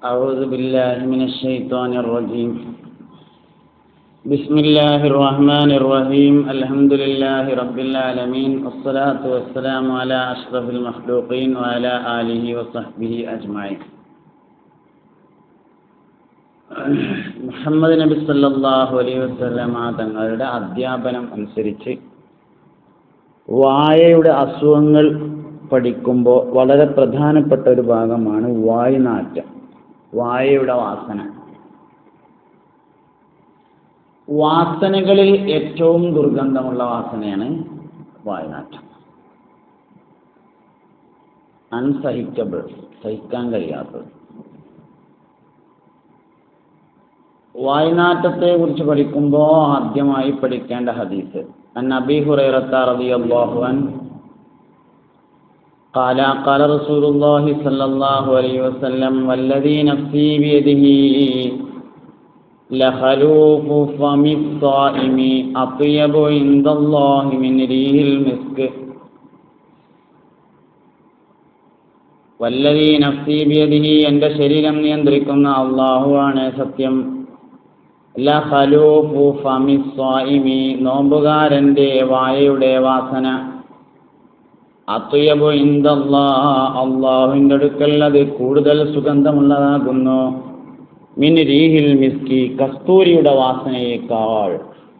أعوذ بالله من الشيطان الرجيم. بسم الله الرحمن الرحيم. الحمد لله رب العالمين، والصلاة والسلام على أشرف المخلوقين وعلى آله وصحبه أجمعين. മുഹമ്മദ് നബി സല്ലല്ലാഹു അലൈഹി വസല്ലമ തങ്ങളുടെ അധ്യാപനം അനുസരിച്ച് വായയുടെ അസുഖങ്ങൾ പഠിക്കുമ്പോൾ വളരെ പ്രധാനപ്പെട്ട ഒരു ഭാഗമാണ് വായുനാറ്റം, വായയുടെ വാസന. വാസനകളിൽ ഏറ്റവും ദുർഗന്ധമുള്ള വാസനയാണ് വായുനാറ്റം. അൺസഹിക്കബിൾ, സഹിക്കാൻ കഴിയാത്തത്. വായുനാറ്റത്തെ കുറിച്ച് പഠിക്കുമ്പോൾ ആദ്യമായി പഠിക്കേണ്ട ഹദീസ് അൻ അബീ ഹുറൈറത്ത റളിയല്ലാഹു അൻഹു قال قال رسول الله صلى الله عليه وسلم والذي نفسي بيده لخلوف فم الصائم أطيب عند الله من ريح المسك والذي نفسي بيده എൻ്റെ ശരീരം നിയന്ത്രിക്കുന്ന അല്ലാഹുവാണ് സത്യം. ലഖലൂഫു ഫമി സ്വായിമി നോമ്പുകാരൻ്റെ വായയുടെ വാസന അത്വയബു ഇൻദല്ലാഹ് അല്ലാഹുവിൻ്റെ അടുക്കൽ അത് കൂടുതൽ സുഗന്ധമുള്ളതാകുന്നു മിൻ റീഹിൽ മിസ്കി കസ്തൂരിയുടെ വാസനയേക്കാൾ.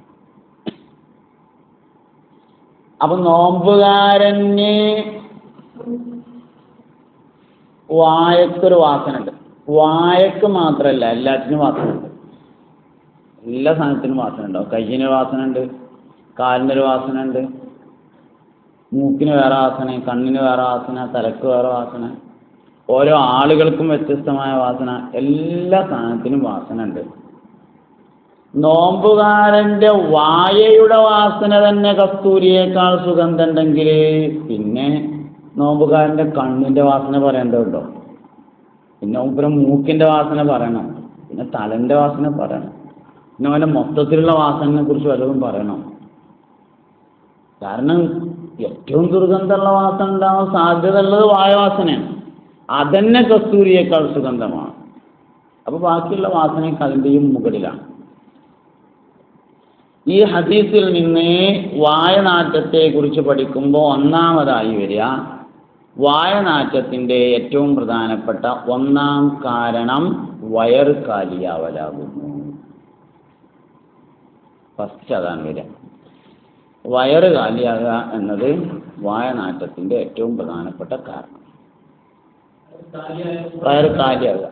അപ്പൊ നോമ്പുകാരന് വായക്കൊരു വാസന ഉണ്ട്. വായക്ക് മാത്രമല്ല, എല്ലാത്തിനും വാസന ഉണ്ട്. എല്ലാ സാധനത്തിനും വാസന ഉണ്ടാവും. കയ്യിന് വാസന ഉണ്ട്, കാലിനൊരു വാസന ഉണ്ട്, മൂക്കിന് വേറെ വാസന, കണ്ണിന് വേറെ വാസന, തലക്ക് വേറെ വാസന. ഓരോ ആളുകൾക്കും വ്യത്യസ്തമായ വാസന. എല്ലാ സാധനത്തിനും വാസന ഉണ്ട്. നോമ്പുകാരൻ്റെ വായയുടെ വാസന തന്നെ കസ്തൂരിയേക്കാൾ സുഗന്ധം ഉണ്ടെങ്കിൽ പിന്നെ നോമ്പുകാരൻ്റെ കണ്ണിൻ്റെ വാസന പറയേണ്ടതുണ്ടോ? പിന്നെ മൂപ്പരം മൂക്കിൻ്റെ വാസന പറയണം, പിന്നെ തലൻ്റെ വാസന പറയണം, പിന്നെ അവൻ്റെ മൊത്തത്തിലുള്ള വാസനയെ കുറിച്ച് വല്ലതും പറയണം. കാരണം ഏറ്റവും ദുർഗന്ധമുള്ള വാസന ഉണ്ടാവാൻ സാധ്യത ഉള്ളത് വായവാസനയാണ്. അതന്നെ കസ്തൂരിയേക്കാൾ സുഗന്ധമാണ്. അപ്പൊ ബാക്കിയുള്ള വാസനയ്ക്ക് അതിൻ്റെയും മുകളിലാണ്. ഈ ഹദീസിൽ നിന്ന് വായനാറ്റത്തെ കുറിച്ച് പഠിക്കുമ്പോൾ ഒന്നാമതായി വരിക, വായനാറ്റത്തിൻ്റെ ഏറ്റവും പ്രധാനപ്പെട്ട ഒന്നാം കാരണം വയറ് കാലിയാവലാകുന്നു. ഫസ്റ്റ് അതാണ് വരിക. വയറ് കാലിയാകുക എന്നത് വായനാറ്റത്തിൻ്റെ ഏറ്റവും പ്രധാനപ്പെട്ട കാരണം. വയറ് കാലിയാകുക,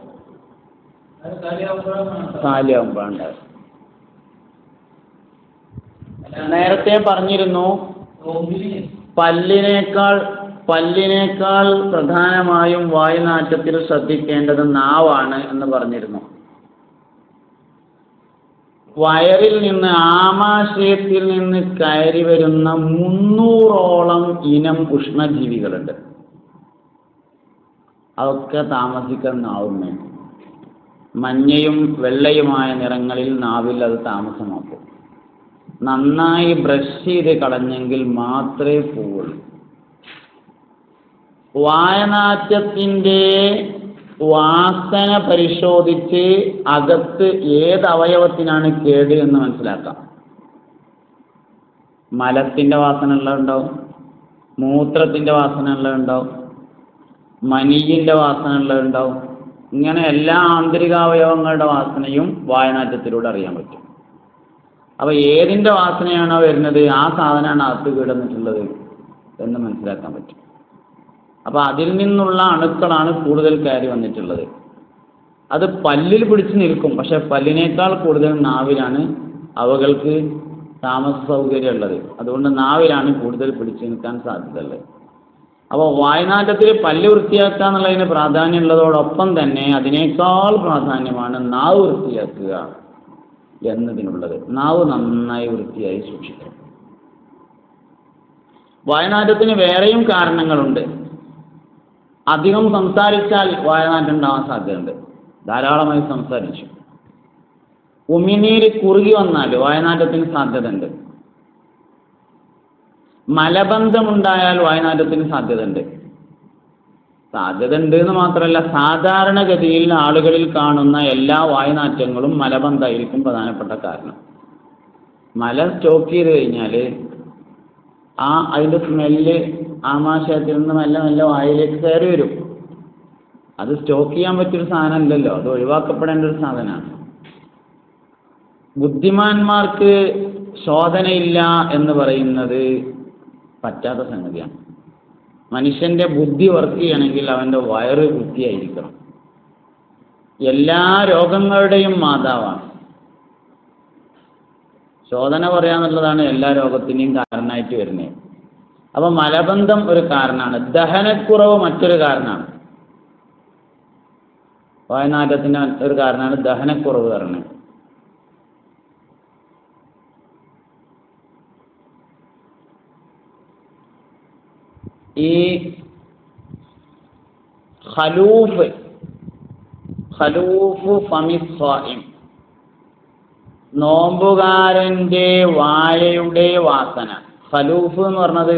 കാലിയാകുമ്പോഴാണ്. നേരത്തെ പറഞ്ഞിരുന്നു പല്ലിനേക്കാൾ പ്രധാനമായും വായുനാറ്റത്തിൽ ശ്രദ്ധിക്കേണ്ടത് നാവാണ് എന്ന് പറഞ്ഞിരുന്നു. വയറിൽ നിന്ന് ആമാശയത്തിൽ നിന്ന് കയറി വരുന്ന 300ഓളം ഇനം ഉഷ്ണജീവികളുണ്ട്. അതൊക്കെ താമസിക്കാൻ നാവും വേണം. മഞ്ഞയും വെള്ളയുമായ നിറങ്ങളിൽ നാവിൽ അത് താമസമാക്കും. നന്നായി ബ്രഷ് ചെയ്ത് കളഞ്ഞെങ്കിൽ മാത്രമേ പോവുള്ളൂ. വായനാറ്റത്തിൻ്റെ വാസന പരിശോധിച്ച് അകത്ത് ഏത് അവയവത്തിനാണ് കേട് എന്ന് മനസ്സിലാക്കാം. മലത്തിൻ്റെ വാസന ഉള്ളതുണ്ടാവും, മൂത്രത്തിൻ്റെ വാസന ഉള്ളതുണ്ടാവും, മനീയിൻ്റെ വാസന ഉള്ളതുണ്ടാവും. ഇങ്ങനെ എല്ലാ ആന്തരികാവയവങ്ങളുടെ വാസനയും വായനാറ്റത്തിലൂടെ അറിയാൻ പറ്റും. അപ്പോൾ ഏതിൻ്റെ വാസനയാണോ വരുന്നത് ആ സാധനമാണ് അകത്ത് കിടന്നിട്ടുള്ളത് എന്ന് മനസ്സിലാക്കാൻ പറ്റും. അപ്പോൾ അതിൽ നിന്നുള്ള അണുക്കളാണ് കൂടുതൽ കയറി വന്നിട്ടുള്ളത്. അത് പല്ലിൽ പിടിച്ച് നിൽക്കും, പക്ഷെ പല്ലിനേക്കാൾ കൂടുതൽ നാവിലാണ് അവകൾക്ക് താമസ സൗകര്യം ഉള്ളത്. അതുകൊണ്ട് നാവിലാണ് കൂടുതൽ പിടിച്ചു നിൽക്കാൻ സാധ്യതയുള്ളത്. അപ്പോൾ വായുനാറ്റത്തിൽ പല്ല് വൃത്തിയാക്കുക എന്നുള്ളതിന് പ്രാധാന്യമുള്ളതോടൊപ്പം തന്നെ അതിനേക്കാൾ പ്രാധാന്യമാണ് നാവ് വൃത്തിയാക്കുക എന്നതിനുള്ളത്. നാവ് നന്നായി വൃത്തിയായി സൂക്ഷിക്കണം. വായുനാറ്റത്തിന് വേറെയും കാരണങ്ങളുണ്ട്. അധികം സംസാരിച്ചാൽ വായനാറ്റം ഉണ്ടാവാൻ സാധ്യതയുണ്ട്. ധാരാളമായി സംസാരിച്ചു. ഉമിനീര് കുറുകി വന്നാൽ വായനാറ്റത്തിന് സാധ്യതയുണ്ട്. മലബന്ധമുണ്ടായാൽ വായനാറ്റത്തിന് സാധ്യതയുണ്ട്. സാധ്യത ഉണ്ട് എന്ന് മാത്രമല്ല, സാധാരണഗതിയിൽ ആളുകളിൽ കാണുന്ന എല്ലാ വായുനാറ്റങ്ങളും മലബന്ധമായിരിക്കും പ്രധാനപ്പെട്ട കാരണം. മല സ്റ്റോക്ക് ചെയ്ത് കഴിഞ്ഞാൽ അതിൻ്റെ സ്മെല്ല് ആമാശയത്തിൽ നിന്ന് മെല്ലെ മെല്ലെ വായിലേക്ക് കയറി വരും. അത് സ്റ്റോക്ക് ചെയ്യാൻ പറ്റിയൊരു സാധനമല്ലല്ലോ, അത് ഒഴിവാക്കപ്പെടേണ്ട ഒരു സാധനമാണ്. ബുദ്ധിമാന്മാർക്ക് ശോധനയില്ല എന്ന് പറയുന്നത് പറ്റാത്ത സംഗതിയാണ്. മനുഷ്യന്റെ ബുദ്ധി വർക്ക് ചെയ്യണമെങ്കിൽ അവൻ്റെ വയറ് വൃത്തിയായിരിക്കണം. എല്ലാ രോഗങ്ങളുടെയും മാതാവാണ്. ശോധന പറയാന്നുള്ളതാണ് എല്ലാ രോഗത്തിൻ്റെയും കാരണമായിട്ട് വരുന്നത്. അപ്പോൾ മലബന്ധം ഒരു കാരണമാണ്. ദഹനക്കുറവ് മറ്റൊരു കാരണമാണ്. വായുനാറ്റത്തിൻ്റെ ഒരു കാരണമാണ് ദഹനക്കുറവ് കാരണം. ഈ ഖലൂഫ് ഫമിസ്സായിം, നോമ്പുകാരൻ്റെ വായയുടെ വാസന. ഖലൂഫ് എന്ന് പറഞ്ഞത്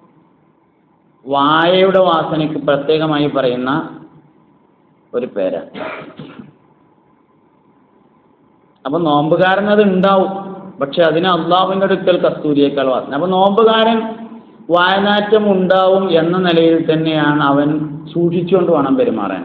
വായയുടെ വാസനയ്ക്ക് പ്രത്യേകമായി പറയുന്ന ഒരു പേരാണ്. അപ്പൊ നോമ്പുകാരൻ അത് ഉണ്ടാവും, പക്ഷെ അതിന് അള്ളാഹുവിൻ്റെ അടുക്കൽ കസ്തൂരിയേക്കാൾ വാസന. അപ്പൊ നോമ്പുകാരൻ വായനാറ്റം ഉണ്ടാവും എന്ന നിലയിൽ തന്നെയാണ് അവൻ സൂക്ഷിച്ചുകൊണ്ട് വേണം പെരുമാറാൻ.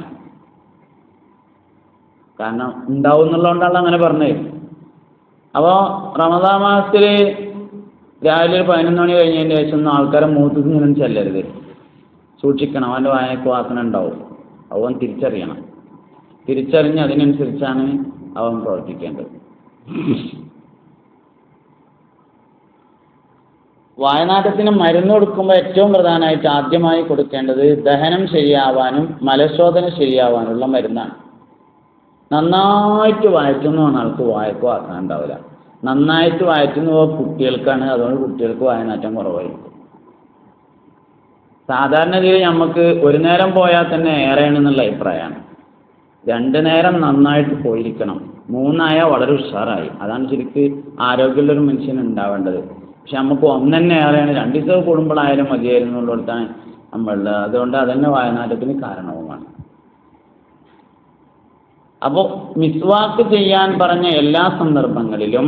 കാരണം ഉണ്ടാവും എന്നുള്ളതുകൊണ്ടാണ് അങ്ങനെ പറഞ്ഞത്. അപ്പോൾ റമദാൻ മാസത്തിൽ രാവിലെ 11 മണി കഴിഞ്ഞതിന് ശേഷം ഒന്നും ആൾക്കാരെ മൂത്തത്തിൽ നിന്നും ചെല്ലരുത്, സൂക്ഷിക്കണം. അവൻ്റെ വായനയ്ക്ക് വാസന ഉണ്ടാവും. അവൻ തിരിച്ചറിയണം. തിരിച്ചറിഞ്ഞ് അതിനനുസരിച്ചാണ് അവൻ പ്രവർത്തിക്കേണ്ടത്. വായനാറ്റത്തിന് മരുന്ന് കൊടുക്കുമ്പോൾ ഏറ്റവും പ്രധാനമായിട്ട് ആദ്യമായി കൊടുക്കേണ്ടത് ദഹനം ശരിയാവാനും മലശോധന ശരിയാവാനുള്ള മരുന്നാണ്. നന്നായിട്ട് വയറ്റുന്ന ആൾക്ക് വായക്ക് വാസന ഉണ്ടാവില്ല. നന്നായിട്ട് വയറ്റുന്ന കുട്ടികൾക്കാണ്, അതുകൊണ്ട് കുട്ടികൾക്ക് വായനാറ്റം കുറവായിരിക്കും. സാധാരണഗതിയിൽ നമുക്ക് ഒരു നേരം പോയാൽ തന്നെ ഏറെയാണെന്നുള്ള അഭിപ്രായമാണ്. 2 നേരം നന്നായിട്ട് പോയിരിക്കണം. 3 വളരെ ഉഷാറായി. അതാണ് ശരിക്ക് ആരോഗ്യമുള്ളൊരു മനുഷ്യന് ഉണ്ടാവേണ്ടത്. പക്ഷെ നമുക്ക് 1 തന്നെ ഏറെയാണ്. 2 ദിവസം കൂടുമ്പോഴായാലും മതിയായിരുന്നു എന്നുള്ളിടത്താണ് നമ്മളുടെ. അതുകൊണ്ട് അതന്നെ വായനാറ്റത്തിന് കാരണവുമാണ്. അപ്പോൾ മിസ്വാക്ക് ചെയ്യാൻ പറഞ്ഞ എല്ലാ സന്ദർഭങ്ങളിലും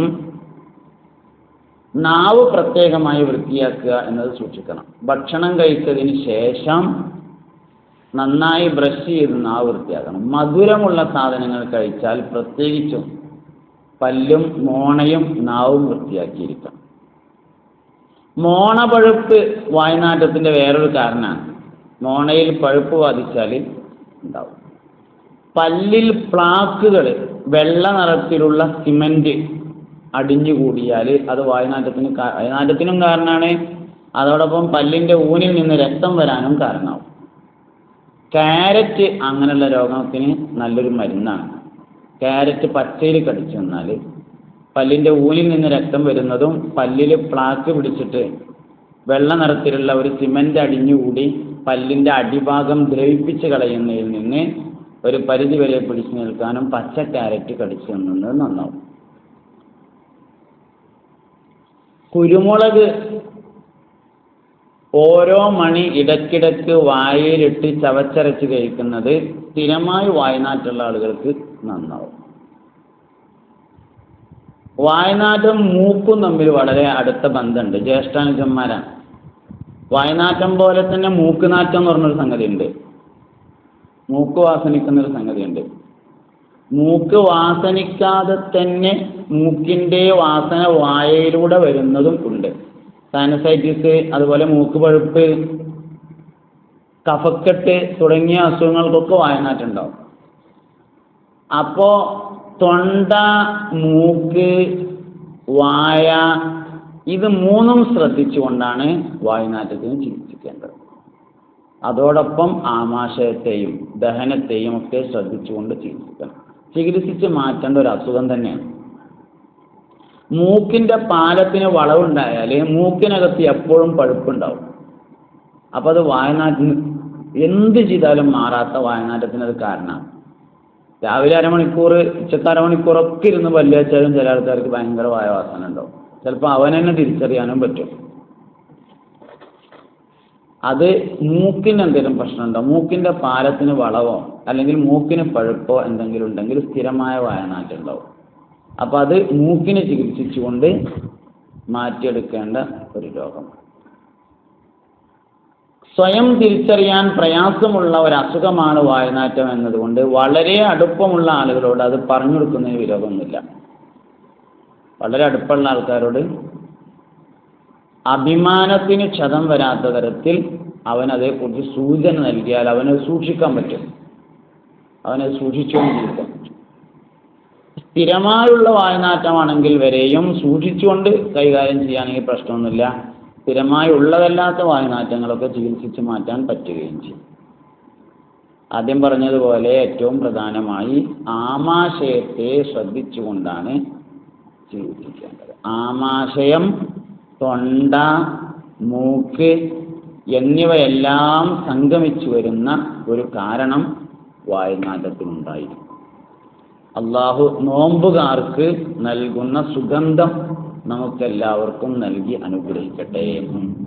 നാവ് പ്രത്യേകമായി വൃത്തിയാക്കുക എന്നത് സൂക്ഷിക്കണം. ഭക്ഷണം കഴിച്ചതിന് ശേഷം നന്നായി ബ്രഷ് ചെയ്ത് നാവ് വൃത്തിയാക്കണം. മധുരമുള്ള സാധനങ്ങൾ കഴിച്ചാൽ പ്രത്യേകിച്ചും പല്ലും മോണയും നാവും വൃത്തിയാക്കിയിരിക്കണം. മോണ പഴുപ്പ് വായനാറ്റത്തിൻ്റെ വേറൊരു കാരണമാണ്. മോണയിൽ പഴുപ്പ് ബാധിച്ചാൽ ഉണ്ടാവും. പല്ലിൽ പ്ലാക്കുകൾ, വെള്ള നിറത്തിലുള്ള സിമൻറ്റ് അടിഞ്ഞുകൂടിയാൽ അത് വായനാറ്റത്തിനും കാരണമാണ്. അതോടൊപ്പം പല്ലിൻ്റെ ഊനിൽ നിന്ന് രക്തം വരാനും കാരണമാവും. ക്യാരറ്റ് അങ്ങനെയുള്ള രോഗത്തിന് നല്ലൊരു മരുന്നാണ്. ക്യാരറ്റ് പച്ചയിൽ കടിച്ചു വന്നാൽ പല്ലിൻ്റെ ഊനിൽ നിന്ന് രക്തം വരുന്നതും പല്ലിൽ പ്ലാക്ക് പിടിച്ചിട്ട് വെള്ള നിറത്തിലുള്ള ഒരു സിമൻറ്റ് അടിഞ്ഞുകൂടി പല്ലിൻ്റെ അടിഭാഗം ദ്രവിപ്പിച്ച് കളയുന്നതിൽ നിന്ന് ഒരു പരിധി വരെ പിടിച്ചു നിൽക്കാനും പച്ച ക്യാരറ്റ് കടിച്ചു വന്നത് നന്നാവും. കുരുമുളക് ഓരോ മണി ഇടയ്ക്കിടയ്ക്ക് വായയിലിട്ട് ചവച്ചരച്ച് കഴിക്കുന്നത് സ്ഥിരമായി വായനാറ്റുള്ള ആളുകൾക്ക് നന്നാവും. വായനാറ്റം മൂക്കും തമ്മിൽ വളരെ അടുത്ത ബന്ധമുണ്ട്. ജ്യേഷ്ഠാനുജന്മാരാണ്. വായനാറ്റം പോലെ തന്നെ മൂക്കുനാറ്റം എന്ന് പറഞ്ഞൊരു സംഗതി ഉണ്ട്. മൂക്ക് വാസനിക്കുന്നൊരു സംഗതിയുണ്ട്. മൂക്ക് വാസനിക്കാതെ തന്നെ മൂക്കിൻ്റെ വാസന വായയിലൂടെ വരുന്നതും ഉണ്ട്. സൈനസൈറ്റിസ്, അതുപോലെ മൂക്ക് പഴുപ്പ്, കഫക്കെട്ട് തുടങ്ങിയ അസുഖങ്ങൾക്കൊക്കെ വായനാറ്റം ഉണ്ടാവും. അപ്പോൾ തൊണ്ട, മൂക്ക്, വായ ഇത് 3ഉം ശ്രദ്ധിച്ചുകൊണ്ടാണ് വായുനാറ്റത്തിന് ചികിത്സിക്കേണ്ടത്. അതോടൊപ്പം ആമാശയത്തെയും ദഹനത്തെയും ഒക്കെ ശ്രദ്ധിച്ചുകൊണ്ട് ചികിത്സിക്കണം. ചികിത്സിച്ച് മാറ്റേണ്ട ഒരു അസുഖം തന്നെയാണ്. മൂക്കിൻ്റെ പാലത്തിന് വളവുണ്ടായാൽ മൂക്കിനകത്ത് എപ്പോഴും പഴുപ്പുണ്ടാവും. അപ്പോൾ അത് വായനാറ്റത്തിന് എന്ത് ചെയ്താലും മാറാത്ത വായനാറ്റത്തിനത് കാരണമാണ്. രാവിലെ അരമണിക്കൂർ, ഉച്ചക്ക് അരമണിക്കൂറൊക്കെ ഇരുന്ന് പല്ല് വെച്ചാലും ചില ആൾക്കാർക്ക് ഭയങ്കര വായവാസന ഉണ്ടാവും. ചിലപ്പോൾ അവൻ തന്നെ തിരിച്ചറിയാനും പറ്റും. അത് മൂക്കിന് എന്തെങ്കിലും പ്രശ്നമുണ്ടോ, മൂക്കിൻ്റെ പാലത്തിന് വളവോ അല്ലെങ്കിൽ മൂക്കിന് പഴുപ്പോ എന്തെങ്കിലും ഉണ്ടെങ്കിൽ സ്ഥിരമായ വായനാറ്റം ഉണ്ടാവും. അപ്പം അത് മൂക്കിന് ചികിത്സിച്ചുകൊണ്ട് മാറ്റിയെടുക്കേണ്ട ഒരു രോഗം. സ്വയം തിരിച്ചറിയാൻ പ്രയാസമുള്ള ഒരു അസുഖമാണ് വായനാറ്റം എന്നതുകൊണ്ട് വളരെ അടുപ്പമുള്ള ആളുകളോട് അത് പറഞ്ഞു കൊടുക്കുന്നതിന് വിരോധമൊന്നുമില്ല. വളരെ അടുപ്പമുള്ള ആൾക്കാരോട് അഭിമാനത്തിന് ക്ഷതം വരാത്ത തരത്തിൽ അവനതേക്കുറിച്ച് സൂചന നൽകിയാൽ അവനത് സൂക്ഷിക്കാൻ പറ്റും, അവനത് സൂക്ഷിച്ചുകൊണ്ടിരിക്കും. സ്ഥിരമായുള്ള വായനാറ്റമാണെങ്കിൽ വരെയും സൂക്ഷിച്ചുകൊണ്ട് കൈകാര്യം ചെയ്യാനെങ്കിൽ പ്രശ്നമൊന്നുമില്ല. സ്ഥിരമായി ഉള്ളതല്ലാത്ത വായനാറ്റങ്ങളൊക്കെ ചികിത്സിച്ച് മാറ്റാൻ പറ്റുകയും ചെയ്യും. ആദ്യം പറഞ്ഞതുപോലെ ഏറ്റവും പ്രധാനമായി ആമാശയത്തെ ശ്രദ്ധിച്ചുകൊണ്ടാണ് ചികിത്സിക്കേണ്ടത്. ആമാശയം, തൊണ്ട, മൂക്ക് എന്നിവയെല്ലാം സംഗമിച്ചു വരുന്ന ഒരു കാരണം വായനാറ്റത്തിനുണ്ടായിരിക്കും. അള്ളാഹു നോമ്പുകാർക്ക് നൽകുന്ന സുഗന്ധം നമുക്കെല്ലാവർക്കും നൽകി അനുഗ്രഹിക്കട്ടെ.